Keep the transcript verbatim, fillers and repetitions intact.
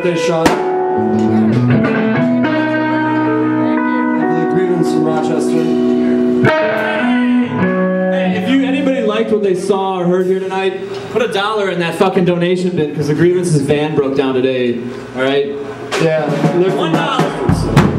birthday, Shawn. Heavily Grievance from Rochester. Hey, if you anybody liked what they saw or heard here tonight, put a dollar in that fucking donation bin because the Grievances van broke down today. All right? Yeah, they're from One dollar. Rochester, so.